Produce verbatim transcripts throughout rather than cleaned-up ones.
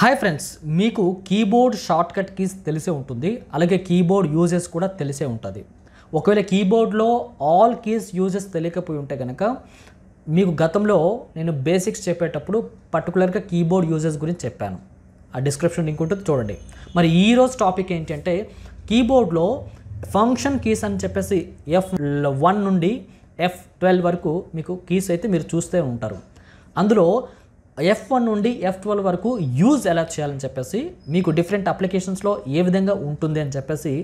Hi friends, మీకు keyboard shortcut keys తెలిసే ఉంటుంది, అలాగే కీబోర్డ్ యూజెస్ కూడా తెలిసే ఉంటుంది. ఒకవేళ కీబోర్డ్లో ఆల్ కీస్ యూజెస్ తెలియకపోయి ఉంటే కనుక మీకు గతంలో నేను బేసిక్స్ చెప్పేటప్పుడు పర్టికులర్గా కీబోర్డ్ యూజెస్ గురించి చెప్పాను. ఆ డిస్క్రిప్షన్ లింక్ ఉంటుంది, చూడండి. మరి ఈరోజు టాపిక్ ఏంటంటే కీబోర్డ్లో ఫంక్షన్ కీస్ అని చెప్పేసి ఎఫ్ వన్ నుండి ఎఫ్ ట్వెల్వ్ వరకు మీకు కీస్ అయితే మీరు చూస్తూ ఉంటారు. అందులో ఎఫ్ వన్ నుండి ఎఫ్ ట్వెల్వ్ వరకు యూజ్ ఎలా చేయాలని చెప్పేసి మీకు డిఫరెంట్ అప్లికేషన్స్లో ఏ విధంగా ఉంటుంది అని చెప్పేసి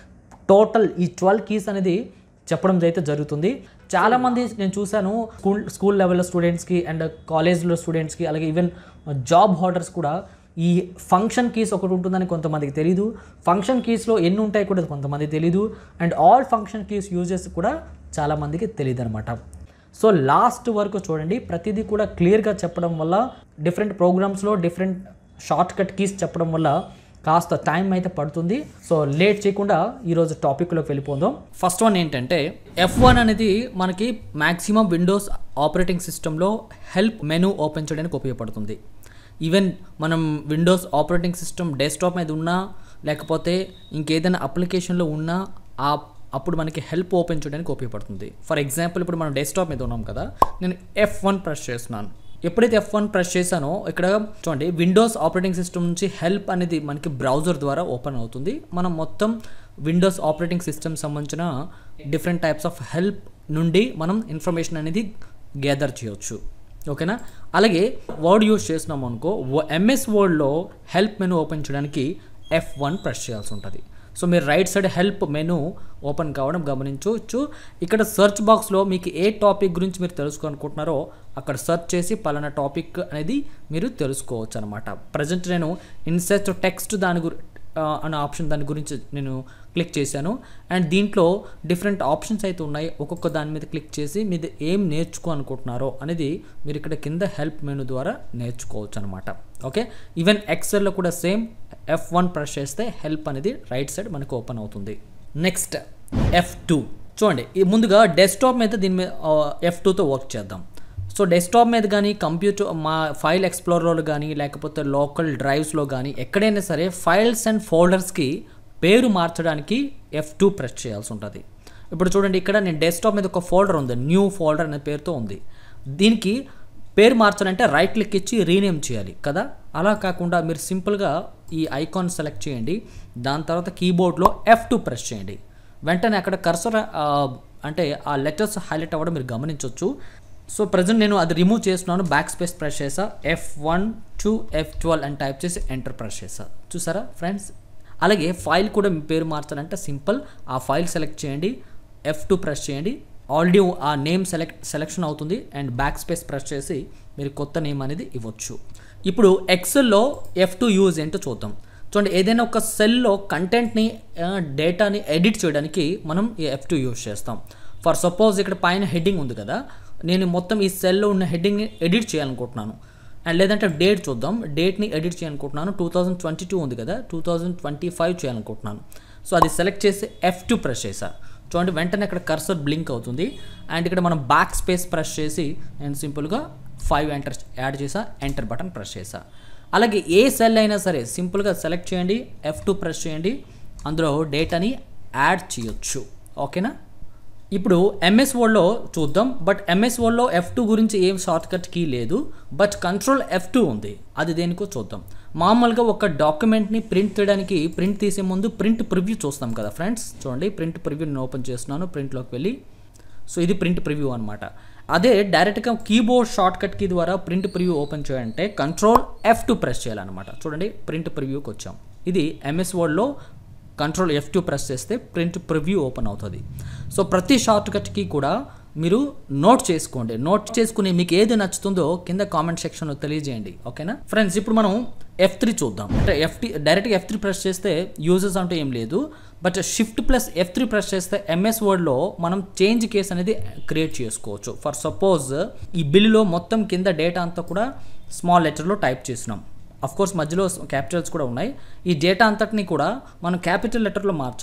టోటల్ ఈ ట్వెల్వ్ కీస్ అనేది చెప్పడం అయితే జరుగుతుంది. చాలామంది నేను చూశాను స్కూల్ స్కూల్ లెవెల్లో స్టూడెంట్స్కి అండ్ కాలేజ్లో స్టూడెంట్స్కి అలాగే ఈవెన్ జాబ్ హోల్డర్స్ కూడా ఈ ఫంక్షన్ కీస్ ఒకటి ఉంటుందని కొంతమందికి తెలీదు, ఫంక్షన్ కీస్లో ఎన్ని ఉంటాయి కూడా కొంతమందికి తెలీదు, and all function keys uses కూడా చాలామందికి తెలియదు అనమాట. సో లాస్ట్ వరకు చూడండి, ప్రతిదీ కూడా క్లియర్గా చెప్పడం వల్ల డిఫరెంట్ ప్రోగ్రామ్స్లో డిఫరెంట్ షార్ట్ కట్ కీస్ చెప్పడం వల్ల కాస్త టైం అయితే పడుతుంది. సో లేట్ చేయకుండా ఈరోజు టాపిక్లోకి వెళ్ళిపోదాం. ఫస్ట్ వన్ ఏంటంటే ఎఫ్ వన్ అనేది మనకి మ్యాక్సిమం విండోస్ ఆపరేటింగ్ సిస్టంలో హెల్ప్ మెనూ ఓపెన్ చేయడానికి ఉపయోగపడుతుంది. ఈవెన్ మనం విండోస్ ఆపరేటింగ్ సిస్టమ్ డెస్క్టాప్ మీద ఉన్నా లేకపోతే ఇంకేదైనా అప్లికేషన్లో ఉన్నా ఆ అప్పుడు మనకి హెల్ప్ ఓపెన్ చేయడానికి ఉపయోగపడుతుంది. ఫర్ ఎగ్జాంపుల్ ఇప్పుడు మనం డెస్క్టాప్ మీద ఉన్నాం కదా, నేను ఎఫ్ వన్ ప్రెస్ చేస్తున్నాను. ఎప్పుడైతే ఎఫ్ వన్ ప్రెస్ చేశానో ఇక్కడ చూడండి విండోస్ ఆపరేటింగ్ సిస్టమ్ నుంచి హెల్ప్ అనేది మనకి బ్రౌజర్ ద్వారా ఓపెన్ అవుతుంది. మనం మొత్తం విండోస్ ఆపరేటింగ్ సిస్టమ్ సంబంధించిన డిఫరెంట్ టైప్స్ ఆఫ్ హెల్ప్ నుండి మనం ఇన్ఫర్మేషన్ అనేది గ్యాదర్ చేయొచ్చు. ఓకేనా? అలాగే వర్డ్ యూజ్ చేస్తున్నాం అనుకో, ఎంఎస్ వర్డ్లో హెల్ప్ మెనూ ఓపెన్ చేయడానికి ఎఫ్ వన్ ప్రెస్ చేయాల్సి ఉంటుంది. సో మీరు right side help menu open కావడం గమనించవచ్చు. ఇక్కడ సెర్చ్ బాక్స్లో మీకు ఏ టాపిక్ గురించి మీరు తెలుసుకోవాలనుకుంటున్నారో అక్కడ సెర్చ్ చేసి పలానా టాపిక్ అనేది మీరు తెలుసుకోవచ్చు అనమాట. ప్రజెంట్ నేను ఇన్సెర్చ్ టెక్స్ట్ దాని గురి అనే ఆప్షన్ దాని గురించి నేను క్లిక్ చేశాను. అండ్ దీంట్లో డిఫరెంట్ ఆప్షన్స్ అయితే ఉన్నాయి. ఒక్కొక్క దాని మీద క్లిక్ చేసి మీరు ఏం నేర్చుకోవాలనుకుంటున్నారో అనేది మీరు ఇక్కడ కింద హెల్ప్ మెనూ ద్వారా నేర్చుకోవచ్చు అనమాట. ఓకే, ఈవెన్ ఎక్సెల్లో కూడా సేమ్ ఎఫ్ వన్ ప్రెస్ చేస్తే హెల్ప్ అనేది రైట్ సైడ్ మనకు ఓపెన్ అవుతుంది. నెక్స్ట్ ఎఫ్ టూ చూడండి, ముందుగా డెస్క్టాప్ మీద దీని మీద ఎఫ్ టూతో వర్క్ చేద్దాం. సో డెస్క్టాప్ మీద కానీ కంప్యూటర్ మా ఫైల్ ఎక్స్ప్లోరర్లో కానీ లేకపోతే లోకల్ డ్రైవ్స్లో కానీ ఎక్కడైనా సరే ఫైల్స్ అండ్ ఫోల్డర్స్కి పేరు మార్చడానికి ఎఫ్ టూ ప్రెస్ చేయాల్సి ఉంటుంది. ఇప్పుడు చూడండి, ఇక్కడ నేను డెస్క్టాప్ మీద ఒక ఫోల్డర్ ఉంది, న్యూ ఫోల్డర్ అనే పేరుతో ఉంది. దీనికి పేరు మార్చాలంటే రైట్ క్లిక్ ఇచ్చి రీనేమ్ చేయాలి కదా. అలా కాకుండా మీరు సింపుల్గా ఈ ఐకాన్ సెలెక్ట్ చేయండి, దాని తర్వాత కీబోర్డ్లో ఎఫ్ టూ ప్రెస్ చేయండి. వెంటనే అక్కడ కర్సర్ అంటే ఆ లెటర్స్ హైలైట్ అవ్వడం మీరు గమనించవచ్చు. సో ప్రజెంట్ నేను అది రిమూవ్ చేస్తున్నాను, బ్యాక్ స్పేస్ ప్రెస్ చేసా, F one to F twelve అని టైప్ చేసి ఎంటర్ ప్రెస్ చేసా. చూసారా ఫ్రెండ్స్? అలాగే ఫైల్ కూడా మీ పేరు మార్చాలంటే సింపుల్, ఆ ఫైల్ సెలెక్ట్ చేయండి, ఎఫ్ టూ ప్రెస్ చేయండి, ఆల్రెడీ ఆ నేమ్ సెలెక్ట్ సెలెక్షన్ అవుతుంది అండ్ బ్యాక్ స్పేస్ ప్రెస్ చేసి మీరు కొత్త నేమ్ అనేది ఇవ్వచ్చు. ఇప్పుడు ఎక్సెల్లో ఎఫ్ టూ యూజ్ ఏంటో చూద్దాం. చూడండి, ఏదైనా ఒక సెల్లో కంటెంట్ని డేటాని ఎడిట్ చేయడానికి మనం ఈ ఎఫ్ టూ యూజ్ చేస్తాం. ఫర్ సపోజ్ ఇక్కడ పైన హెడ్డింగ్ ఉంది కదా, నేను మొత్తం ఈ సెల్లో ఉన్న హెడ్డింగ్ని ఎడిట్ చేయాలనుకుంటున్నాను. అండ్ లేదంటే డేట్ చూద్దాం, డేట్ని ఎడిట్ చేయాలనుకుంటున్నాను. టూ థౌజండ్ ట్వంటీ టూ ఉంది కదా, టూ థౌజండ్ ట్వంటీ ఫైవ్ చేయాలనుకుంటున్నాను. సో అది సెలెక్ట్ చేసి ఎఫ్ టూ ప్రెస్ చేసా. చూడండి, వెంటనే అక్కడ కర్సర్ బ్లింక్ అవుతుంది. అండ్ ఇక్కడ మనం బ్యాక్ స్పేస్ ప్రెస్ చేసి నేను సింపుల్గా ఫైవ్ ఎంటర్ యాడ్ చేసా, ఎంటర్ బటన్ ప్రెస్ చేసా. అలాగే ఏ సెల్ అయినా సరే సింపుల్గా సెలెక్ట్ చేయండి, ఎఫ్ టూ ప్రెస్ చేయండి, అందులో డేటాని యాడ్ చేయొచ్చు. ఓకేనా? ఇప్పుడు ఎంఎస్ వర్డ్లో చూద్దాం. బట్ ఎంఎస్ వర్డ్లో ఎఫ్ టూ గురించి ఏం షార్ట్కట్ కీ లేదు, బట్ కంట్రోల్ ఎఫ్ టూ ఉంది. అది దేనికో చూద్దాం. మామూలుగా ఒక డాక్యుమెంట్ని ప్రింట్ తీయడానికి ప్రింట్ తీసే ముందు ప్రింట్ ప్రివ్యూ చూస్తాం కదా ఫ్రెండ్స్. చూడండి, ప్రింట్ ప్రివ్యూ నేను ఓపెన్ చేస్తున్నాను, ప్రింట్లోకి వెళ్ళి. సో ఇది ప్రింట్ ప్రివ్యూ అనమాట. అదే డైరెక్ట్గా కీబోర్డ్ షార్ట్కట్ కీ ద్వారా ప్రింట్ ప్రివ్యూ ఓపెన్ చేయాలంటే కంట్రోల్ ఎఫ్ టూ ప్రెస్ చేయాలన్నమాట. చూడండి, ప్రింట్ ప్రివ్యూకి వచ్చాం. ఇది ఎంఎస్ వర్డ్లో కంట్రోల్ ఎఫ్ టూ ప్రెస్ చేస్తే ప్రింట్ ప్రివ్యూ ఓపెన్ అవుతుంది. సో ప్రతి షార్ట్కట్కి కూడా మీరు నోట్ చేసుకోండి. నోట్ చేసుకుని మీకు ఏది నచ్చుతుందో కింద కామెంట్ సెక్షన్లో తెలియజేయండి. ఓకేనా ఫ్రెండ్స్? ఇప్పుడు మనం ఎఫ్ త్రీ చూద్దాం. అంటే ఎఫ్ టీ డైరెక్ట్గా ఎఫ్ త్రీ ప్రెస్ చేస్తే యూజెస్ అంటే ఏం లేదు, but shift plus F three press చేస్తే ఎంఎస్ వర్డ్లో మనం చేంజ్ కేస్ అనేది క్రియేట్ చేసుకోవచ్చు. ఫర్ సపోజ్ ఈ బిల్లులో మొత్తం కింద డేటా అంతా కూడా స్మాల్ లెటర్లో టైప్ చేసినాం. అఫ్ కోర్స్ మధ్యలో క్యాపిటల్స్ కూడా ఉన్నాయి. ఈ డేటా అంతటిని కూడా మనం క్యాపిటల్ లెటర్లో మార్చాలి.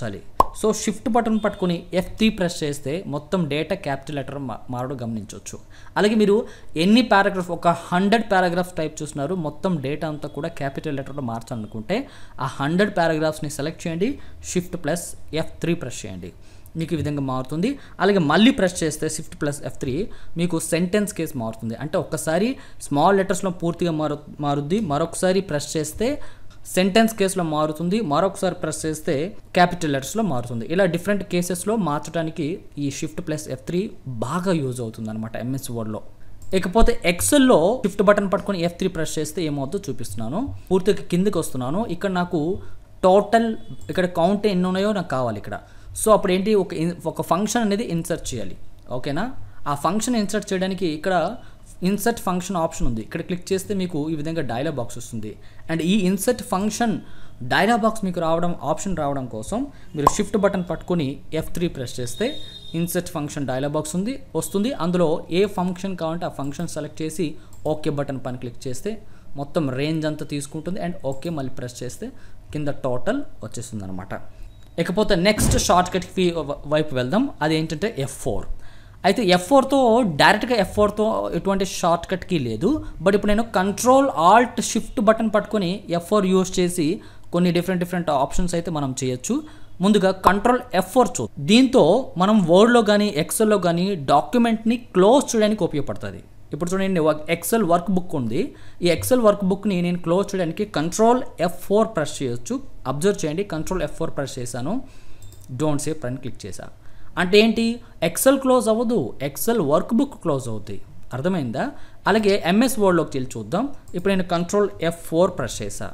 సో షిఫ్ట్ బటన్ పట్టుకుని ఎఫ్ త్రీ ప్రెస్ చేస్తే మొత్తం డేటా క్యాపిటల్ లెటర్ మారడం గమనించవచ్చు. అలాగే మీరు ఎన్ని పారాగ్రాఫ్ ఒక హండ్రెడ్ పారాగ్రాఫ్స్ టైప్ చూస్తున్నారు, మొత్తం డేటా అంతా కూడా క్యాపిటల్ లెటర్లో మార్చాలనుకుంటే ఆ హండ్రెడ్ పారాగ్రాఫ్స్ని సెలెక్ట్ చేయండి, shift plus F three press చేయండి, మీకు ఈ విధంగా మారుతుంది. అలాగే మళ్ళీ ప్రెస్ చేస్తే షిఫ్ట్ ప్లస్ ఎఫ్ త్రీ మీకు సెంటెన్స్ కేస్ మారుతుంది. అంటే ఒక్కసారి స్మాల్ లెటర్స్లో పూర్తిగా మారు మారుద్ది, మరొకసారి ప్రెస్ చేస్తే సెంటెన్స్ కేసులో మారుతుంది, మరొకసారి ప్రెస్ చేస్తే క్యాపిటల్ లెటర్స్లో మారుతుంది. ఇలా డిఫరెంట్ కేసెస్లో మార్చడానికి ఈ షిఫ్ట్ ప్లస్ ఎఫ్ త్రీ బాగా యూజ్ అవుతుంది అనమాట ఎంఎస్ వర్డ్లో. ఇకపోతే ఎక్సెల్లో షిఫ్ట్ బటన్ పట్టుకొని ఎఫ్ త్రీ ప్రెస్ చేస్తే ఏమవుతుందో చూపిస్తున్నాను. పూర్తిగా కిందకి వస్తున్నాను. ఇక్కడ నాకు టోటల్ ఇక్కడ కౌంట్ ఎన్ని ఉన్నాయో నాకు కావాలి ఇక్కడ. సో అప్పుడు ఏంటి, ఒక ఒక ఫంక్షన్ అనేది ఇన్సర్ట్ చేయాలి. ఓకేనా, ఆ ఫంక్షన్ ఇన్సర్ట్ చేయడానికి ఇక్కడ ఇన్సర్ట్ ఫంక్షన్ ఆప్షన్ ఉంది. ఇక్కడ క్లిక్ చేస్తే మీకు ఈ విధంగా డైలాగ్ బాక్స్ వస్తుంది. అండ్ ఈ ఇన్సర్ట్ ఫంక్షన్ డైలాగ్ బాక్స్ మీకు రావడం ఆప్షన్ రావడం కోసం మీరు షిఫ్ట్ బటన్ పట్టుకొని ఎఫ్ త్రీ ప్రెస్ చేస్తే ఇన్సర్ట్ ఫంక్షన్ డైలాగ్ బాక్స్ ఉంది వస్తుంది. అందులో ఏ ఫంక్షన్ కావాలంటే ఆ ఫంక్షన్ సెలెక్ట్ చేసి ఓకే బటన్ పైన క్లిక్ చేస్తే మొత్తం రేంజ్ అంతా తీసుకుంటుంది. అండ్ ఓకే మళ్ళీ ప్రెస్ చేస్తే కింద టోటల్ వచ్చేస్తుంది అనమాట. ఇకపోతే నెక్స్ట్ షార్ట్ కట్ వైపు వెళ్దాం. అది ఏంటంటే ఎఫ్ ఫోర్. అయితే ఎఫ్ ఫోర్తో డైరెక్ట్గా ఎఫ్ ఫోర్తో ఎటువంటి షార్ట్ కట్కి లేదు. బట్ ఇప్పుడు నేను కంట్రోల్ ఆల్ట్ షిఫ్ట్ బటన్ పట్టుకొని ఎఫ్ ఫోర్ యూస్ చేసి కొన్ని డిఫరెంట్ డిఫరెంట్ ఆప్షన్స్ అయితే మనం చేయొచ్చు. ముందుగా కంట్రోల్ ఎఫ్ ఫోర్ చూ దీంతో మనం వర్డ్లో కానీ ఎక్సెల్లో కానీ డాక్యుమెంట్ని క్లోజ్ చేయడానికి ఉపయోగపడుతుంది. ఇప్పుడు చూడండి, ఎక్సెల్ వర్క్ బుక్ ఉంది. ఈ ఎక్సెల్ వర్క్ బుక్ని నేను క్లోజ్ చేయడానికి కంట్రోల్ ఎఫ్ ఫోర్ ప్రెస్ చేయొచ్చు. అబ్జర్వ్ చేయండి, కంట్రోల్ ఎఫ్ ఫోర్ ప్రెస్ చేశాను, డోంట్ సేవ్ పైన క్లిక్ చేశాను. అంటే ఏంటి, ఎక్సెల్ క్లోజ్ అవ్వదు, ఎక్సెల్ వర్క్ బుక్ క్లోజ్ అవుతాయి. అర్థమైందా? అలాగే ఎంఎస్ వర్డ్లోకి వెళ్ళి చూద్దాం. ఇప్పుడు నేను కంట్రోల్ ఎఫ్ ఫోర్ ప్రెస్ చేశా,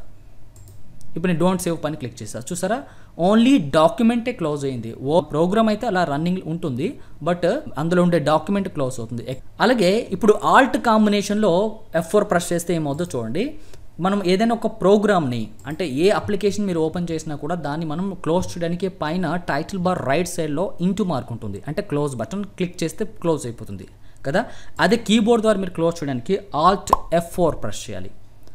ఇప్పుడు నేను డోంట్ సేవ్ పైన క్లిక్ చేశా. చూసారా, ఓన్లీ డాక్యుమెంటే క్లోజ్ అయింది. ఓ ప్రోగ్రామ్ అయితే అలా రన్నింగ్ ఉంటుంది, బట్ అందులో ఉండే డాక్యుమెంట్ క్లోజ్ అవుతుంది. అలాగే ఇప్పుడు ఆల్ట్ కాంబినేషన్లో ఎఫ్ ఫోర్ ప్రెస్ చేస్తే ఏమవుతుందో చూడండి. మనం ఏదైనా ఒక ప్రోగ్రామ్ని అంటే ఏ అప్లికేషన్ మీరు ఓపెన్ చేసినా కూడా దాన్ని మనం క్లోజ్ చేయడానికి పైన టైటిల్ బార్ రైట్ సైడ్లో ఇంటూ మార్క్ ఉంటుంది. అంటే క్లోజ్ బటన్ క్లిక్ చేస్తే క్లోజ్ అయిపోతుంది కదా. అదే కీబోర్డ్ ద్వారా మీరు క్లోజ్ చేయడానికి ఆల్ట్ ఎఫ్ ఫోర్ ప్రెస్ చేయాలి.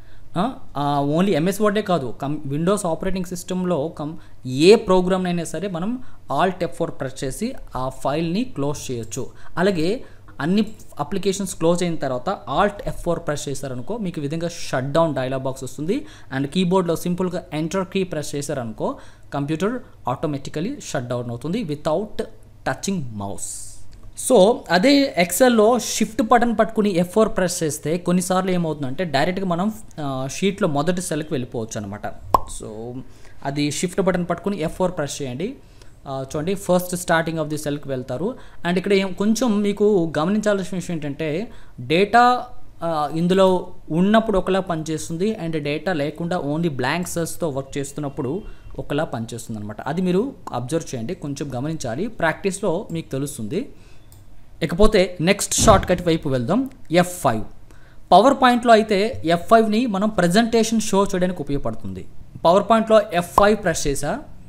ఓన్లీ ఎంఎస్ వర్డే కాదు, కం విండోస్ ఆపరేటింగ్ సిస్టంలో కం ఏ ప్రోగ్రామ్ అయినా సరే మనం ఆల్ట్ ఎఫ్ ఫోర్ ప్రెస్ చేసి ఆ ఫైల్ని క్లోజ్ చేయొచ్చు. అలాగే అన్ని అప్లికేషన్స్ క్లోజ్ అయిన తర్వాత ఆల్ట్ ఎఫ్ ఫోర్ ప్రెస్ చేశారనుకో మీకు ఈ విధంగా షట్ డౌన్ డైలాగ్ బాక్స్ వస్తుంది. అండ్ కీబోర్డ్లో సింపుల్గా ఎంటర్ కీ ప్రెస్ చేశారనుకో కంప్యూటర్ ఆటోమేటికలీ షట్ డౌన్ అవుతుంది వితౌట్ టచింగ్ మౌస్. సో అదే ఎక్సెల్లో షిఫ్ట్ బటన్ పట్టుకుని ఎఫ్ ఫోర్ ప్రెస్ చేస్తే కొన్నిసార్లు ఏమవుతుందంటే డైరెక్ట్గా మనం షీట్లో మొదటి సెల్కి వెళ్ళిపోవచ్చు అనమాట. సో అది షిఫ్ట్ బటన్ పట్టుకుని ఎఫ్ ఫోర్ ప్రెస్ చేయండి, చూడండి ఫస్ట్ స్టార్టింగ్ ఆఫ్ ది సెల్కి వెళ్తారు. అండ్ ఇక్కడ ఏం కొంచెం మీకు గమనించాల్సిన విషయం ఏంటంటే డేటా ఇందులో ఉన్నప్పుడు ఒకలా పనిచేస్తుంది, అండ్ డేటా లేకుండా ఓన్లీ బ్లాంక్ సెల్స్తో వర్క్ చేస్తున్నప్పుడు ఒకలా పనిచేస్తుంది అనమాట. అది మీరు అబ్జర్వ్ చేయండి, కొంచెం గమనించాలి, ప్రాక్టీస్లో మీకు తెలుస్తుంది. ఇకపోతే నెక్స్ట్ షార్ట్ కట్ వైపు వెళ్దాం. F five. పవర్ పాయింట్లో అయితే ఎఫ్ ఫైవ్ని మనం ప్రజెంటేషన్ షో చేయడానికి ఉపయోగపడుతుంది. పవర్ పాయింట్లో ఎఫ్ ఫైవ్ ప్రెస్ చేసా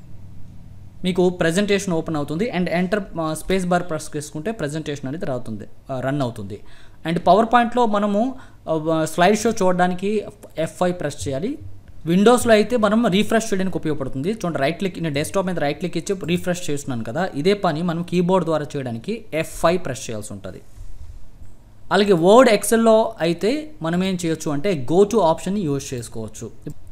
మీకు ప్రజెంటేషన్ ఓపెన్ అవుతుంది. And enter space bar press చేసుకుంటే ప్రజెంటేషన్ అనేది రావుతుంది రన్ అవుతుంది. అండ్ పవర్ పాయింట్లో మనము స్లైడ్ షో చూడడానికి ఎఫ్ ఫైవ్ ప్రెస్ చేయాలి. విండోస్లో అయితే మనం రీఫ్రెష్ చేయడానికి ఉపయోగపడుతుంది. చూడండి రైట్ క్లిక్, నేను డెస్క్టాప్ మీద రైట్ క్లిక్ ఇచ్చి రీఫ్రెష్ చేస్తున్నాను కదా, ఇదే పని మనం కీబోర్డ్ ద్వారా చేయడానికి ఎఫ్ ఫైవ్ ప్రెస్ చేయాల్సి ఉంటుంది. అలాగే వర్డ్ ఎక్సెల్లో అయితే మనం ఏం చేయొచ్చు అంటే గో టు ఆప్షన్ని యూజ్ చేసుకోవచ్చు.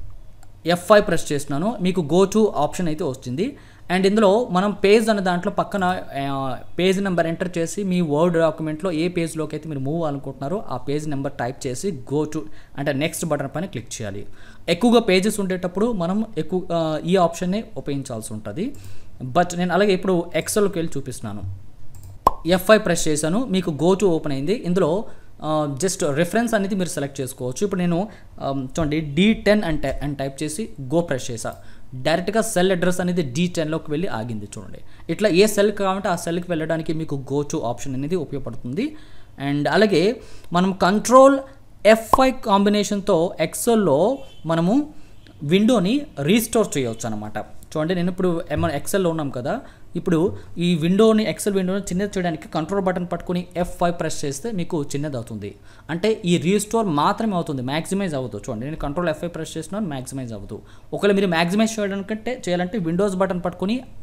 ఎఫ్ ఫైవ్ ప్రెస్ చేస్తున్నాను, మీకు గో టు ఆప్షన్ అయితే వస్తుంది. అండ్ ఇందులో మనం పేజ్ అనే దాంట్లో పక్కన పేజ్ నెంబర్ ఎంటర్ చేసి మీ వర్డ్ డాక్యుమెంట్లో ఏ పేజ్లోకి అయితే మీరు మూవ్ అనుకుంటున్నారో ఆ పేజ్ నెంబర్ టైప్ చేసి గో టు అంటే నెక్స్ట్ బటన్ పైన క్లిక్ చేయాలి. ఎక్కువగా పేజెస్ ఉండేటప్పుడు మనం ఎక్కువ ఈ ఆప్షన్నే ఉపయోగించాల్సి ఉంటుంది. బట్ నేను అలాగే ఇప్పుడు ఎక్సెల్కి వెళ్ళి చూపిస్తున్నాను. ఎఫ్ ఫైవ్ ప్రెస్ చేశాను, మీకు గో టు ఓపెన్ అయింది. ఇందులో జస్ట్ రిఫరెన్స్ అనేది మీరు సెలెక్ట్ చేసుకోవచ్చు. ఇప్పుడు నేను చూడండి డి టెన్ అంటే అని టైప్ చేసి గో ప్రెస్ చేసా, డైరెక్ట్గా సెల్ అడ్రస్ అనేది డి టెన్లోకి వెళ్ళి ఆగింది. చూడండి ఇట్లా ఏ సెల్ కావాలంటే ఆ సెల్కి వెళ్ళడానికి మీకు గో టు ఆప్షన్ అనేది ఉపయోగపడుతుంది. అండ్ అలాగే మనం కంట్రోల్ ఎఫ్ ఫైవ్ కాంబినేషన్తో ఎక్సెల్లో మనము విండోని రీస్టోర్ చేయవచ్చు అనమాట. చూడండి నేను ఇప్పుడు ఏమైనా ఎక్సెల్లో ఉన్నాం కదా, ఇప్పుడు ఈ విండోని ఎక్సెల్ విండోని చిన్నది చేయడానికి కంట్రోల్ బటన్ పట్టుకుని ఎఫ్ ఫైవ్ ప్రెస్ చేస్తే మీకు చిన్నది అవుతుంది. అంటే ఈ రీస్టోర్ మాత్రమే అవుతుంది, మ్యాక్సిమైజ్ అవ్వదు. చూడండి నేను కంట్రోల్ ఎఫ్ ఫైవ్ ప్రెస్ చేస్తున్నాను, మ్యాక్సిమైజ్ అవ్వదు. ఒకవేళ మీరు మ్యాక్సిమైజ్ చేయడానికంటే చేయాలంటే విండోస్ బటన్ పట్టుకుని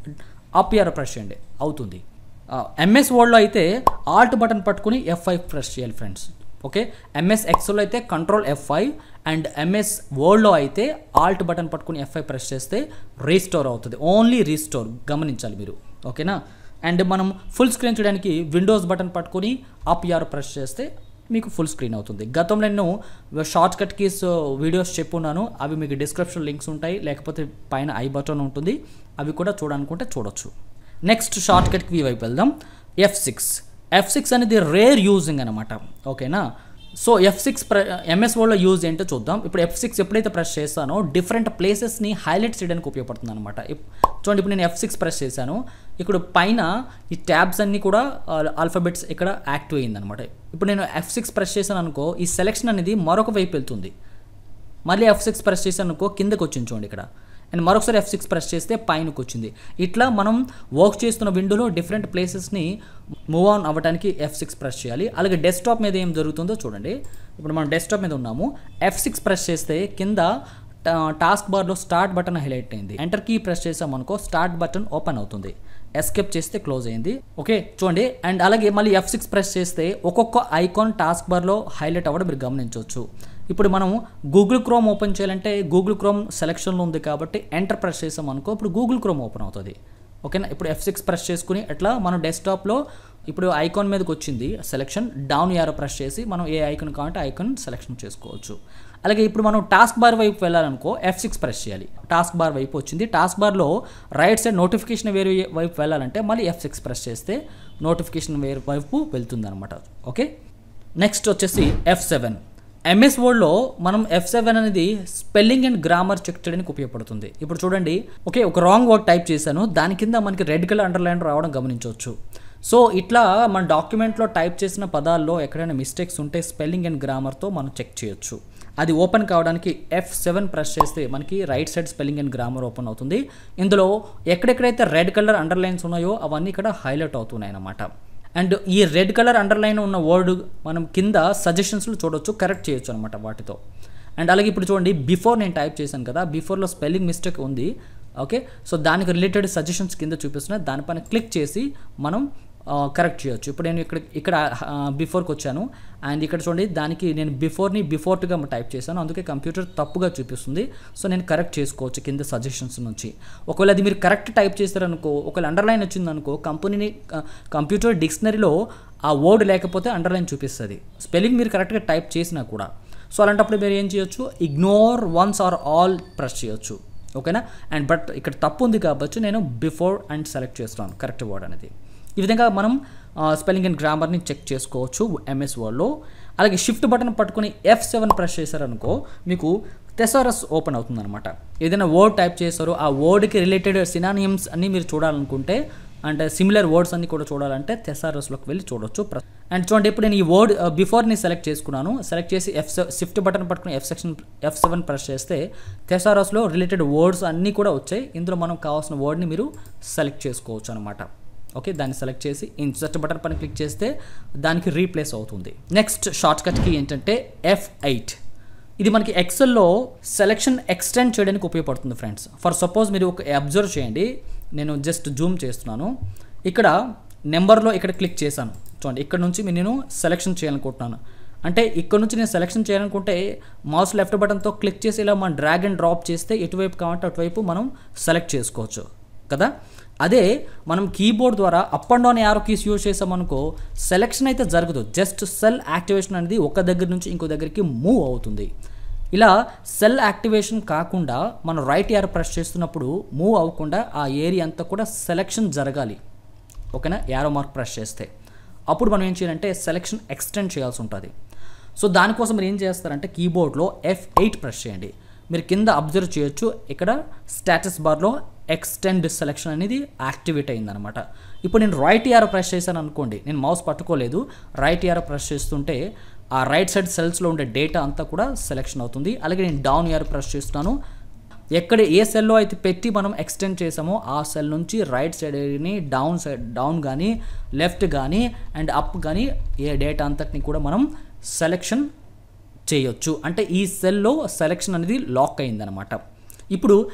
అప్ యారో ప్రెస్ చేయండి అవుతుంది. ఎంఎస్ వర్డ్లో అయితే ఆల్ట్ బటన్ పట్టుకుని ఎఫ్ ఫైవ్ ప్రెస్ చేయాలి ఫ్రెండ్స్. ఓకే, ఎంఎస్ ఎక్సెల్లో అయితే control F five and MS వర్డ్లో అయితే ఆల్ట్ బటన్ పట్టుకుని ఎఫ్ ఫైవ్ ప్రెస్ చేస్తే రీస్టోర్ అవుతుంది. ఓన్లీ రీస్టోర్ గమనించాలి మీరు. ఓకేనా, అండ్ మనం ఫుల్ స్క్రీన్ చేయడానికి విండోస్ బటన్ పట్టుకొని అప్ యారో ప్రెస్ చేస్తే మీకు ఫుల్ స్క్రీన్ అవుతుంది. గతంలో నేను షార్ట్ కట్ కీస్ వీడియోస్ చెప్పున్నాను, అవి మీకు డిస్క్రిప్షన్ లింక్స్ ఉంటాయి, లేకపోతే పైన ఐ బటన్ ఉంటుంది, అవి కూడా చూడాలనుకుంటే చూడొచ్చు. నెక్స్ట్ షార్ట్ కట్ కీ వైపు వెళ్దాం. ఎఫ్ సిక్స్ ఎఫ్ సిక్స్ అనేది రేర్ యూజింగ్ అనమాట. ఓకేనా, సో ఎఫ్ సిక్స్ ప్ర ఎంఎస్ వర్డ్లో యూజ్ ఏంటో చూద్దాం. ఇప్పుడు ఎఫ్ సిక్స్ ఎప్పుడైతే ప్రెస్ చేస్తానో డిఫరెంట్ ప్లేసెస్ని హైలైట్ చేయడానికి ఉపయోగపడుతుంది అనమాట. చూడండి, ఇప్పుడు నేను ఎఫ్ సిక్స్ ప్రెస్ చేశాను, ఇక్కడ పైన ఈ ట్యాబ్స్ అన్నీ కూడా ఆల్ఫాబెట్స్ ఇక్కడ యాక్టివ్ అయ్యింది అనమాట. ఇప్పుడు నేను ఎఫ్ సిక్స్ ప్రెస్ చేశాను అనుకో, ఈ సెలెక్షన్ అనేది మరొక వైపు వెళ్తుంది. మళ్ళీ ఎఫ్ సిక్స్ ప్రెస్ చేశాను అనుకో, కిందకు వచ్చింది చూడండి ఇక్కడ, అండ్ మరొకసారి ఎఫ్ సిక్స్ ప్రెస్ చేస్తే పైనకు వచ్చింది. ఇట్లా మనం వర్క్ చేస్తున్న విండోలో డిఫరెంట్ ప్లేసెస్ని మూవ్ ఆన్ అవ్వడానికి ఎఫ్ సిక్స్ ప్రెస్ చేయాలి. అలాగే డెస్క్టాప్ మీద ఏం జరుగుతుందో చూడండి. ఇప్పుడు మనం డెస్క్టాప్ మీద ఉన్నాము, ఎఫ్ సిక్స్ ప్రెస్ చేస్తే కింద టాస్క్ బార్లో స్టార్ట్ బటన్ హైలైట్ అయింది. ఎంటర్ కీ ప్రెస్ చేసామనుకో స్టార్ట్ బటన్ ఓపెన్ అవుతుంది, ఎస్కేప్ చేస్తే క్లోజ్ అయింది. ఓకే చూడండి, అండ్ అలాగే మళ్ళీ ఎఫ్ సిక్స్ ప్రెస్ చేస్తే ఒక్కొక్క ఐకాన్ టాస్క్ బార్లో హైలైట్ అవ్వడం మీరు గమనించవచ్చు. ఇప్పుడు మనం గూగుల్ క్రోమ్ ఓపెన్ చేయాలంటే గూగుల్ క్రోమ్ సెలెక్షన్లో ఉంది కాబట్టి ఎంటర్ ప్రెస్ చేసాం అనుకో, ఇప్పుడు గూగుల్ క్రోమ్ ఓపెన్ అవుతుంది. ఓకేనా, ఇప్పుడు ఎఫ్ సిక్స్ ప్రెస్ చేసుకుని ఎట్లా మనం డెస్క్టాప్లో ఇప్పుడు ఐకాన్ మీదకి వచ్చింది సెలెక్షన్, డౌన్ యారో ప్రెస్ చేసి మనం ఏ ఐకాన్ కావాలంటే ఐకాన్ సెలెక్షన్ చేసుకోవచ్చు. అలాగే ఇప్పుడు మనం టాస్క్ బార్ వైపు వెళ్ళాలనుకో ఎఫ్ సిక్స్ ప్రెస్ చేయాలి. టాస్క్ బార్ వైపు వచ్చింది, టాస్క్ బార్లో రైట్ సైడ్ నోటిఫికేషన్ వేరే వైపు వెళ్ళాలంటే మళ్ళీ ఎఫ్ సిక్స్ ప్రెస్ చేస్తే నోటిఫికేషన్ వేరే వైపు వెళ్తుంది అనమాట. ఓకే, నెక్స్ట్ వచ్చేసి ఎఫ్ సెవెన్. ఎంఎస్ వర్డ్లో మనం ఎఫ్ సెవెన్ అనేది స్పెల్లింగ్ అండ్ గ్రామర్ చెక్ చేయడానికి ఉపయోగపడుతుంది. ఇప్పుడు చూడండి, ఓకే ఒక రాంగ్ వర్డ్ టైప్ చేశాను, దాని కింద మనకి రెడ్ కలర్ అండర్లైన్ రావడం గమనించవచ్చు. సో ఇట్లా మన డాక్యుమెంట్లో టైప్ చేసిన పదాల్లో ఎక్కడైనా మిస్టేక్స్ ఉంటే స్పెల్లింగ్ అండ్ గ్రామర్తో మనం చెక్ చేయొచ్చు. అది ఓపెన్ కావడానికి ఎఫ్ సెవెన్ ప్రెస్ చేస్తే మనకి right side spelling and grammar open అవుతుంది. ఇందులో ఎక్కడెక్కడైతే రెడ్ కలర్ అండర్లైన్స్ ఉన్నాయో అవన్నీ ఇక్కడ హైలైట్ అవుతున్నాయి అన్నమాట. అండ్ ఈ రెడ్ కలర్ అండర్లైన్ ఉన్న వర్డ్ మనం కింద సజెషన్స్లో చూడొచ్చు, కరెక్ట్ చేయొచ్చు అనమాట వాటితో. అండ్ అలాగే ఇప్పుడు చూడండి, బిఫోర్ నేను టైప్ చేశాను కదా, బిఫోర్లో స్పెల్లింగ్ మిస్టేక్ ఉంది. ఓకే, సో దానికి రిలేటెడ్ సజెషన్స్ కింద చూపిస్తున్నాయి, దానిపైన క్లిక్ చేసి మనం కరెక్ట్ చేయొచ్చు. ఇప్పుడు నేను ఇక్కడ ఇక్కడ బిఫోర్కి వచ్చాను అండ్ ఇక్కడ చూడండి, దానికి నేను బిఫోర్ని బిఫోర్గా టైప్ చేశాను, అందుకే కంప్యూటర్ తప్పుగా చూపిస్తుంది. సో నేను కరెక్ట్ చేసుకోవచ్చు కింద సజెషన్స్ నుంచి. ఒకవేళ అది మీరు కరెక్ట్ టైప్ చేస్తారనుకో, ఒకవేళ అండర్లైన్ వచ్చిందనుకో, కంపెనీని కంప్యూటర్ డిక్షనరీలో ఆ వర్డ్ లేకపోతే అండర్లైన్ చూపిస్తుంది, స్పెల్లింగ్ మీరు కరెక్ట్గా టైప్ చేసినా కూడా. సో అలాంటప్పుడు మీరు ఏం చేయొచ్చు, ignore once or all press చేయొచ్చు. ఓకేనా, అండ్ బట్ ఇక్కడ తప్పు ఉంది కాబట్టి నేను బిఫోర్ అండ్ సెలెక్ట్ చేస్తున్నాను కరెక్ట్ వర్డ్ అనేది. ఈ విధంగా మనం స్పెల్లింగ్ అండ్ గ్రామర్ని చెక్ చేసుకోవచ్చు ఎంఎస్ వర్డ్లో. అలాగే షిఫ్ట్ బటన్ పట్టుకుని ఎఫ్ సెవెన్ ప్రెస్ చేశారనుకో మీకు థెసారస్ ఓపెన్ అవుతుంది అనమాట. ఏదైనా వర్డ్ టైప్ చేస్తారో ఆ వర్డ్కి రిలేటెడ్ సినానియమ్స్ అన్నీ మీరు చూడాలనుకుంటే, అంటే సిమిలర్ వర్డ్స్ అన్ని కూడా చూడాలంటే థెసారస్లోకి వెళ్ళి చూడొచ్చు. అండ్ చూడండి, ఇప్పుడు నేను ఈ వర్డ్ బిఫోర్ని సెలెక్ట్ చేసుకున్నాను, సెలెక్ట్ చేసి ఎఫ్ షిఫ్ట్ బటన్ పట్టుకుని F section F seven press చేస్తే థెసారస్లో రిలేటెడ్ వర్డ్స్ అన్నీ కూడా వచ్చాయి. ఇందులో మనం కావాల్సిన వర్డ్ని మీరు సెలెక్ట్ చేసుకోవచ్చు అనమాట. ఓకే, దాన్ని సెలెక్ట్ చేసి ఇన్సర్ట్ బటన్ పైన క్లిక్ చేస్తే దానికి రీప్లేస్ అవుతుంది. నెక్స్ట్ షార్ట్ కట్ కీ ఏంటంటే ఎఫ్ ఎయిట్. ఇది మనకి ఎక్సెల్లో సెలెక్షన్ ఎక్స్టెండ్ చేయడానికి ఉపయోగపడుతుంది ఫ్రెండ్స్. ఫర్ సపోజ్ మీరు ఒక అబ్జర్వ్ చేయండి, నేను జస్ట్ జూమ్ చేస్తున్నాను, ఇక్కడ నెంబర్లో ఇక్కడ క్లిక్ చేశాను చూడండి, ఇక్కడ నుంచి నేను సెలెక్షన్ చేయాలనుకుంటున్నాను. అంటే ఇక్కడ నుంచి నేను సెలెక్షన్ చేయాలనుకుంటే మౌస్ లెఫ్ట్ బటన్తో క్లిక్ చేసి ఇలా మనం డ్రాగ్ అండ్ డ్రాప్ చేస్తే ఎటువైపు కావాలంటే అటువైపు మనం సెలెక్ట్ చేసుకోవచ్చు కదా. అదే మనం కీబోర్డ్ ద్వారా up and down arrow keys use చేసామనుకో సెలెక్షన్ అయితే జరగదు, జస్ట్ సెల్ యాక్టివేషన్ అనేది ఒక దగ్గర నుంచి ఇంకో దగ్గరికి మూవ్ అవుతుంది. ఇలా సెల్ యాక్టివేషన్ కాకుండా మనం రైట్ యారో ప్రెస్ చేస్తున్నప్పుడు మూవ్ అవ్వకుండా ఆ ఏరియా అంతా కూడా సెలెక్షన్ జరగాలి. ఓకేనా, యారో మార్క్ ప్రెస్ చేస్తే అప్పుడు మనం ఏం చేయాలంటే సెలెక్షన్ ఎక్స్టెండ్ చేయాల్సి ఉంటుంది. సో దానికోసం మీరు ఏం చేస్తారంటే కీబోర్డ్లో ఎఫ్ ఎయిట్ ప్రెస్ చేయండి. మీరు కింద అబ్జర్వ్ చేయొచ్చు, ఇక్కడ స్టేటస్ బార్లో ఎక్స్టెండ్ సెలెక్షన్ అనేది యాక్టివేట్ అయిందనమాట. ఇప్పుడు నేను రైట్ యారో ప్రెస్ చేశాను అనుకోండి, నేను మౌస్ పట్టుకోలేదు, రైట్ యారో ప్రెస్ చేస్తుంటే ఆ రైట్ సైడ్ సెల్స్లో ఉండే డేటా అంతా కూడా సెలెక్షన్ అవుతుంది. అలాగే నేను డౌన్ యారో ప్రెస్ చేస్తున్నాను, ఎక్కడ ఏ సెల్లో అయితే పెట్టి మనం ఎక్స్టెండ్ చేసామో ఆ సెల్ నుంచి రైట్ సైడ్ని డౌన్ సైడ్ డౌన్ కానీ లెఫ్ట్ కానీ అండ్ అప్ కానీ ఏ డేటా అంతటిని కూడా మనం సెలెక్షన్ చేయొచ్చు. అంటే ఈ సెల్లో సెలెక్షన్ అనేది లాక్ అయిందనమాట. ఇప్పుడు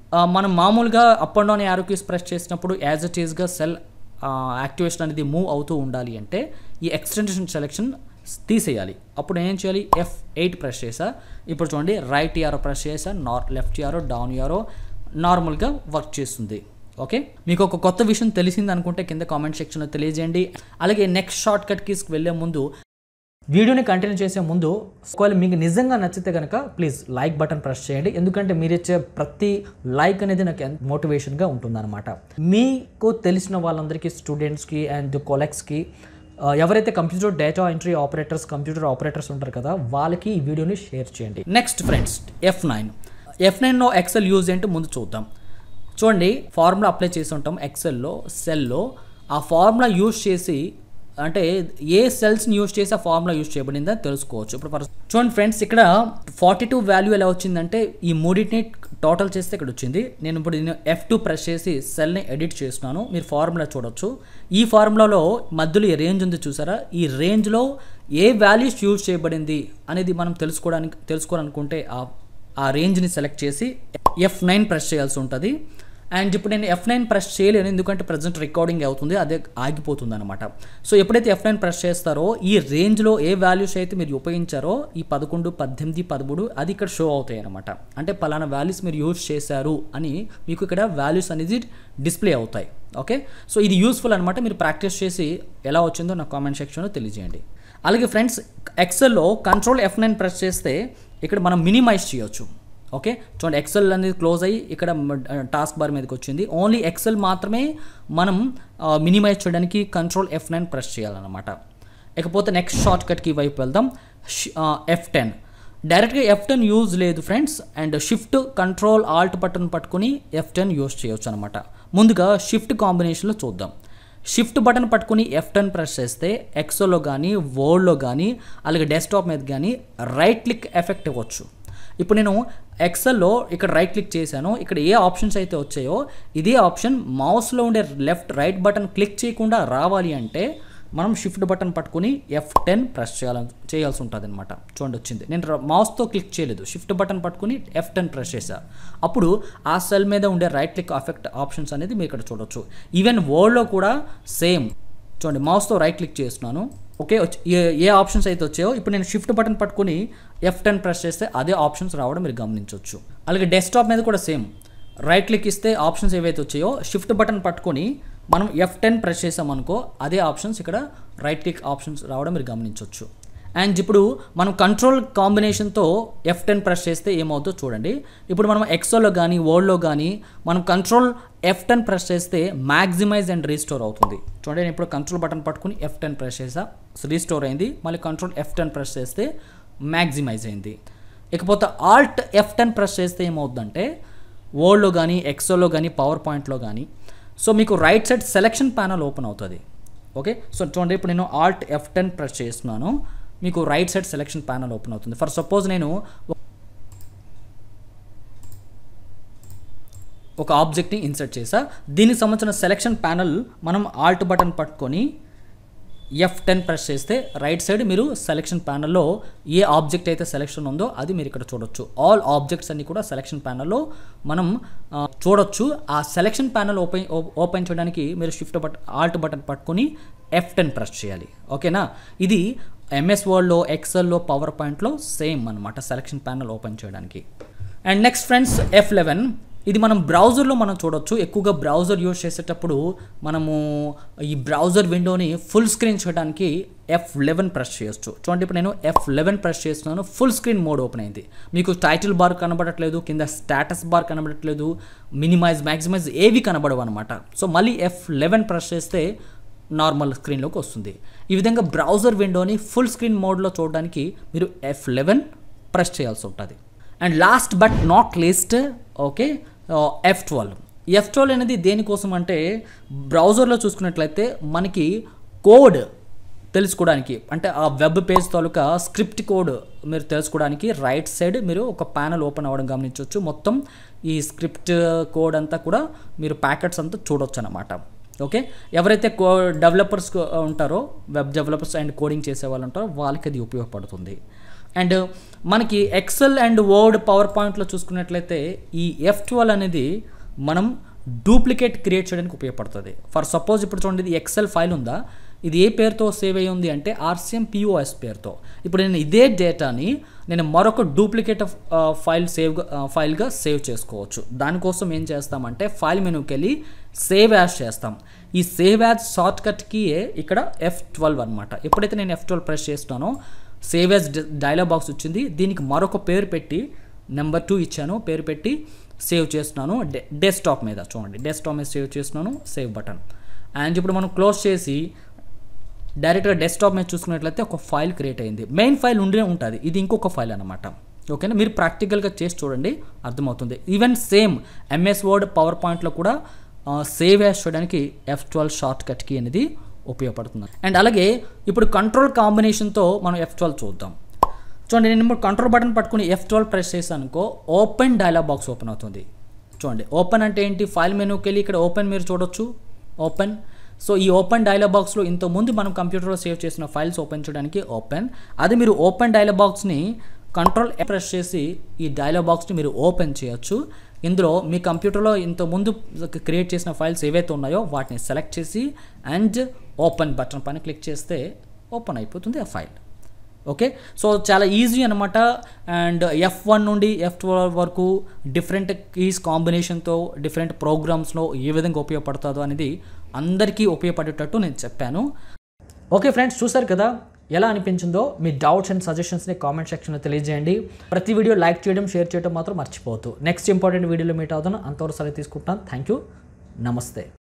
మనం మామూలుగా up and down arrow keys press చేసినప్పుడు యాజ్ ఇట్ ఈస్గా సెల్ యాక్టివేషన్ అనేది మూవ్ అవుతూ ఉండాలి అంటే ఈ ఎక్స్టెన్షన్ సెలెక్షన్ తీసేయాలి. అప్పుడు ఏం చేయాలి, ఎఫ్ ఎయిట్ ప్రెస్ చేసా. ఇప్పుడు చూడండి రైట్ యారో ప్రెస్ చేసా, నార్ లెఫ్ట్ యారో డౌన్ యారో నార్మల్గా వర్క్ చేస్తుంది. ఓకే, మీకు ఒక కొత్త విషయం తెలిసింది అనుకుంటే కింద కామెంట్ సెక్షన్లో తెలియజేయండి. అలాగే నెక్స్ట్ షార్ట్ కట్ కీస్కి వెళ్ళే ముందు వీడియోని కంటిన్యూ చేసే ముందు ఒకవేళ మీకు నిజంగా నచ్చితే కనుక ప్లీజ్ లైక్ బటన్ ప్రెస్ చేయండి. ఎందుకంటే మీరు ఇచ్చే ప్రతి లైక్ అనేది నాకు ఎంత మోటివేషన్గా ఉంటుందన్నమాట. మీకు తెలిసిన వాళ్ళందరికీ స్టూడెంట్స్కి అండ్ కొలెక్స్కి ఎవరైతే computer data entry operators computer operators ఉంటారు కదా వాళ్ళకి ఈ వీడియోని షేర్ చేయండి. Next friends F nine F నైన్లో ఎక్సెల్ యూజ్ ఏంటో ముందు చూద్దాం. చూడండి ఫార్ములా అప్లై చేసి ఉంటాం ఎక్సెల్లో సెల్లో. ఆ ఫార్ములా యూజ్ చేసి అంటే ఏ సెల్స్ని యూజ్ చేసి ఆ ఫార్ములా యూజ్ చేయబడిందని తెలుసుకోవచ్చు. ఇప్పుడు ఫర్ చూడండి ఫ్రెండ్స్ ఇక్కడ ఫార్టీ టూ వాల్యూ ఎలా వచ్చిందంటే ఈ మూడింటిని టోటల్ చేస్తే ఇక్కడ వచ్చింది. నేను ఇప్పుడు నేను ఎఫ్ టూ ప్రెస్ చేసి సెల్ని ఎడిట్ చేస్తున్నాను. మీరు ఫార్ములా చూడొచ్చు. ఈ ఫార్ములాలో మధ్యలో ఈ రేంజ్ ఉంది చూసారా, ఈ రేంజ్లో ఏ వాల్యూస్ యూజ్ చేయబడింది అనేది మనం తెలుసుకోవడానికి తెలుసుకోవాలనుకుంటే ఆ ఆ రేంజ్ని సెలెక్ట్ చేసి ఎఫ్ నైన్ ప్రెస్ చేయాల్సి ఉంటుంది. అండ్ ఇప్పుడు నేను ఎఫ్ నైన్ ప్రెస్ చేయలేను ఎందుకంటే ప్రజెంట్ రికార్డింగ్ అవుతుంది, అదే ఆగిపోతుంది అనమాట. సో ఎప్పుడైతే ఎఫ్ నైన్ ప్రెస్ చేస్తారో ఈ రేంజ్లో ఏ వాల్యూస్ అయితే మీరు ఉపయోగించారో ఈ పదకొండు పద్దెనిమిది పదమూడు అది ఇక్కడ షో అవుతాయి అనమాట. అంటే పలానా వాల్యూస్ మీరు యూజ్ చేశారు అని మీకు ఇక్కడ వాల్యూస్ అనేది డిస్ప్లే అవుతాయి. ఓకే, సో ఇది యూస్ఫుల్ అనమాట. మీరు ప్రాక్టీస్ చేసి ఎలా వచ్చిందో నాకు కామెంట్ సెక్షన్లో తెలియజేయండి. అలాగే ఫ్రెండ్స్ ఎక్సెల్లో కంట్రోల్ ఎఫ్ నైన్ ప్రెస్ చేస్తే ఇక్కడ మనం మినిమైజ్ చేయొచ్చు. ఓకే, చూడండి ఎక్సెల్ అనేది క్లోజ్ అయ్యి ఇక్కడ టాస్క్ బార్ మీదకి వచ్చింది. ఓన్లీ ఎక్సెల్ మాత్రమే మనం మినిమైజ్ చేయడానికి కంట్రోల్ ఎఫ్ నైన్ ప్రెస్ చేయాలన్నమాట. ఇకపోతే నెక్స్ట్ షార్ట్ కట్కి వైపు వెళ్దాం. ఎఫ్ టెన్ డైరెక్ట్గా ఎఫ్ టెన్ యూజ్ లేదు friends. And shift control alt button పట్టుకుని ఎఫ్ టెన్ యూజ్ చేయొచ్చు అనమాట. ముందుగా షిఫ్ట్ కాంబినేషన్లో చూద్దాం. షిఫ్ట్ బటన్ పట్టుకుని ఎఫ్ టెన్ ప్రెస్ చేస్తే ఎక్సెల్లో కానీ వర్డ్లో కానీ అలాగే డెస్క్టాప్ మీద కానీ రైట్ క్లిక్ ఎఫెక్ట్ ఇవ్వచ్చు. ఇప్పుడు నేను ఎక్సెల్లో ఇక్కడ రైట్ క్లిక్ చేశాను. ఇక్కడ ఏ ఆప్షన్స్ అయితే వచ్చాయో ఇదే ఆప్షన్ మౌస్లో ఉండే లెఫ్ట్ రైట్ బటన్ క్లిక్ చేయకుండా రావాలి అంటే మనం షిఫ్ట్ బటన్ పట్టుకుని ఎఫ్ టెన్ ప్రెస్ చేయాల చేయాల్సి ఉంటుంది అనమాట. చూడండి వచ్చింది. నేను మౌస్తో క్లిక్ చేయలేదు, షిఫ్ట్ బటన్ పట్టుకుని ఎఫ్ టెన్ ప్రెస్ చేశా. అప్పుడు ఆ సెల్ మీద ఉండే రైట్ క్లిక్ ఎఫెక్ట్ ఆప్షన్స్ అనేది మీరు ఇక్కడ చూడొచ్చు. ఈవెన్ వర్డ్లో కూడా సేమ్. చూడండి మౌస్తో రైట్ క్లిక్ చేస్తున్నాను. ఓకే, ఏ ఏ ఆప్షన్స్ అయితే వచ్చాయో ఇప్పుడు నేను షిఫ్ట్ బటన్ పట్టుకుని ఎఫ్ టెన్ ప్రెస్ చేస్తే అదే ఆప్షన్స్ రావడం మీరు గమనించవచ్చు. అలాగే డెస్క్టాప్ మీద కూడా సేమ్. రైట్ క్లిక్ ఇస్తే ఆప్షన్స్ ఏవైతే వచ్చాయో షిఫ్ట్ బటన్ పట్టుకొని మనం ఎఫ్ టెన్ ప్రెస్ చేసామనుకో అదే ఆప్షన్స్ ఇక్కడ రైట్ క్లిక్ ఆప్షన్స్ రావడం మీరు గమనించవచ్చు. అండ్ ఇప్పుడు మనం కంట్రోల్ కాంబినేషన్తో ఎఫ్ టెన్ ప్రెస్ చేస్తే ఏమవుతుందో చూడండి. ఇప్పుడు మనం ఎక్సెల్లో కానీ వర్డ్లో కానీ మనం కంట్రోల్ ఎఫ్ టెన్ ప్రెస్ చేస్తే మ్యాక్సిమైజ్ అండ్ రీస్టోర్ అవుతుంది. చూడండి నేను ఇప్పుడు కంట్రోల్ బటన్ పట్టుకుని ఎఫ్ టెన్ ప్రెస్ చేసా, రీస్టోర్ అయింది. మళ్ళీ కంట్రోల్ ఎఫ్ టెన్ ప్రెస్ చేస్తే మ్యాక్సిమైజ్ అయింది. ఇకపోతే ఆల్ట్ ఎఫ్ టెన్ ప్రెస్ చేస్తే ఏమవుతుందంటే వర్డ్లో కానీ ఎక్సెల్లో కానీ పవర్ పాయింట్లో కానీ సో మీకు right side selection panel open అవుతుంది. ఓకే, సో చూడండి ఇప్పుడు నేను ఆల్ట్ ఎఫ్ టెన్ ప్రెస్ చేస్తున్నాను, మీకు right side selection panel open అవుతుంది. ఫర్ సపోజ్ నేను ఒక ఆబ్జెక్ట్ని ఇన్సర్ట్ చేసా, దీనికి సంబంధించిన సెలెక్షన్ ప్యానల్ మనం ఆల్ట్ బటన్ పట్టుకొని ఎఫ్ టెన్ ప్రెస్ చేస్తే రైట్ సైడ్ మీరు సెలెక్షన్ ప్యానల్లో ఏ ఆబ్జెక్ట్ అయితే సెలెక్షన్ ఉందో అది మీరు ఇక్కడ చూడొచ్చు. ఆల్ ఆబ్జెక్ట్స్ అన్ని కూడా సెలెక్షన్ ప్యానల్లో మనం చూడొచ్చు. ఆ సెలెక్షన్ ప్యానల్ ఓపెన్ ఓపెన్ చేయడానికి మీరు షిఫ్ట్ బటన్ ఆల్ట్ బటన్ పట్టుకొని ఎఫ్ టెన్ ప్రెస్ చేయాలి. ఓకేనా, ఇది ఎంఎస్ వర్డ్లో ఎక్సెల్లో పవర్ పాయింట్లో సేమ్ అనమాట సెలెక్షన్ ప్యానల్ ఓపెన్ చేయడానికి. And next friends F eleven ఇది మనం బ్రౌజర్లో మనం చూడొచ్చు. ఎక్కువగా బ్రౌజర్ యూజ్ చేసేటప్పుడు మనము ఈ బ్రౌజర్ విండోని ఫుల్ స్క్రీన్ చేయడానికి ఎఫ్ లెవెన్ ప్రెస్ చేయొచ్చు. చూడండి ఇప్పుడు నేను ఎఫ్ లెవెన్ ప్రెస్ చేస్తున్నాను, ఫుల్ స్క్రీన్ మోడ్ ఓపెన్ అయింది. మీకు టైటిల్ బార్ కనబడట్లేదు, కింద స్టేటస్ బార్ కనబడట్లేదు, మినిమైజ్ మ్యాక్సిమైజ్ ఏవి కనబడవు అనమాట. సో మళ్ళీ ఎఫ్ లెవెన్ ప్రెస్ చేస్తే నార్మల్ స్క్రీన్లోకి వస్తుంది. ఈ విధంగా బ్రౌజర్ విండోని ఫుల్ స్క్రీన్ మోడ్లో చూడడానికి మీరు ఎఫ్ లెవెన్ ప్రెస్ చేయాల్సి ఉంటుంది. And last but not least okay F twelve. F twelve అనేది దేనికోసం అంటే బ్రౌజర్లో చూసుకున్నట్లయితే మనకి కోడ్ తెలుసుకోవడానికి, అంటే ఆ వెబ్ పేజ్ తాలూకా స్క్రిప్ట్ కోడ్ మీరు తెలుసుకోవడానికి రైట్ సైడ్ మీరు ఒక ప్యానల్ ఓపెన్ అవ్వడం గమనించవచ్చు. మొత్తం ఈ స్క్రిప్ట్ కోడ్ అంతా కూడా మీరు ప్యాకెట్స్ అంతా చూడొచ్చు అనమాట. ఓకే, ఎవరైతే కో డెవలపర్స్ ఉంటారో వెబ్ డెవలపర్స్ అండ్ కోడింగ్ చేసే వాళ్ళు ఉంటారో వాళ్ళకి అది ఉపయోగపడుతుంది. అండ్ మనకి ఎక్సెల్ అండ్ వర్డ్ పవర్ పాయింట్లో చూసుకున్నట్లయితే ఈ ఎఫ్ ట్వెల్వ్ అనేది మనం డూప్లికేట్ క్రియేట్ చేయడానికి ఉపయోగపడుతుంది. ఫర్ సపోజ్ ఇప్పుడు చూడండి, ఇది ఎక్సెల్ ఫైల్ ఉందా, ఇది ఏ పేరుతో సేవ్ అయ్యి ఉంది అంటే ఆర్సిఎం పిఓఎస్ పేరుతో. ఇప్పుడు నేను ఇదే డేటాని నేను మరొక డూప్లికేట్ ఫైల్ సేవ్ ఫైల్గా సేవ్ చేసుకోవచ్చు. దానికోసం ఏం చేస్తామంటే ఫైల్ మెనూకి వెళ్ళి సేవ్ యాజ్ చేస్తాం. ఈ సేవ్ యాజ్ షార్ట్ కట్కి ఇక్కడ ఎఫ్ ట్వెల్వ్ అనమాట. ఎప్పుడైతే నేను ఎఫ్ ట్వెల్వ్ ప్రెస్ చేస్తానో సేవ్ యాజ్ డైలాగ్ బాక్స్ వచ్చింది. దీనికి మరొక పేరు పెట్టి నెంబర్ టూ ఇచ్చాను, పేరు పెట్టి సేవ్ చేస్తున్నాను డె డెస్క్టాప్ మీద. చూడండి, డెస్క్టాప్ మీద సేవ్ చేస్తున్నాను, సేవ్ బటన్. అండ్ ఇప్పుడు మనం క్లోజ్ చేసి డైరెక్ట్గా డెస్క్టాప్ మీద చూసుకున్నట్లయితే ఒక ఫైల్ క్రియేట్ అయింది. మెయిన్ ఫైల్ ఉండే ఉంటుంది, ఇది ఇంకొక ఫైల్ అనమాట. ఓకేనా, మీరు ప్రాక్టికల్గా చేసి చూడండి, అర్థమవుతుంది. Even same MS word power పాయింట్లో కూడా సేవ్ యాజ్ చేయడానికి F twelve shortcut key అనేది ఉపయోగపడుతుంది. అండ్ అలాగే ఇప్పుడు కంట్రోల్ కాంబినేషన్తో మనం ఎఫ్ ట్వెల్వ్ చూద్దాం. చూడండి, నేను ఇప్పుడు కంట్రోల్ బటన్ పట్టుకుని ఎఫ్ ట్వెల్వ్ ప్రెస్ చేశాను అనుకో, ఓపెన్ డైలాగ్ బాక్స్ ఓపెన్ అవుతుంది. చూడండి, ఓపెన్ అంటే ఏంటి, ఫైల్ మెనూకి వెళ్ళి ఇక్కడ ఓపెన్ మీరు చూడొచ్చు, ఓపెన్. సో ఈ ఓపెన్ డైలాగ్ బాక్స్లో ఇంతకుముందు మనం కంప్యూటర్లో సేవ్ చేసిన ఫైల్స్ ఓపెన్ చేయడానికి ఓపెన్. అది మీరు ఓపెన్ డైలాగ్ బాక్స్ని కంట్రోల్ ప్రెస్ చేసి ఈ డైలాగ్ బాక్స్ని మీరు ఓపెన్ చేయొచ్చు. ఇందులో మీ కంప్యూటర్లో ఇంతకుముందు క్రియేట్ చేసిన ఫైల్స్ ఏవైతే ఉన్నాయో వాటిని సెలెక్ట్ చేసి అండ్ ఓపెన్ బటన్ పైన క్లిక్ చేస్తే ఓపెన్ అయిపోతుంది ఆ ఫైల్. ఓకే, సో చాలా ఈజీ అనమాట. అండ్ ఎఫ్ వన్ నుండి ఎఫ్ ట్వెల్వ్ వరకు డిఫరెంట్ కీస్ కాంబినేషన్తో డిఫరెంట్ ప్రోగ్రామ్స్లో ఏ విధంగా ఉపయోగపడుతుందో అనేది అందరికీ ఉపయోగపడేటట్టు నేను చెప్పాను. ఓకే ఫ్రెండ్స్, చూసారు కదా ఎలా అనిపించిందో. మీ డౌట్స్ అండ్ సజెషన్స్ని కామెంట్ సెక్షన్లో తెలియజేయండి. ప్రతి వీడియో లైక్ చేయడం, షేర్ చేయడం మాత్రం మర్చిపోవద్దు. నెక్స్ట్ ఇంపార్టెంట్ వీడియోలో మీట్ అవుతాను. అంతవరకు సరే తీసుకుంటాను. థ్యాంక్ యూ, నమస్తే.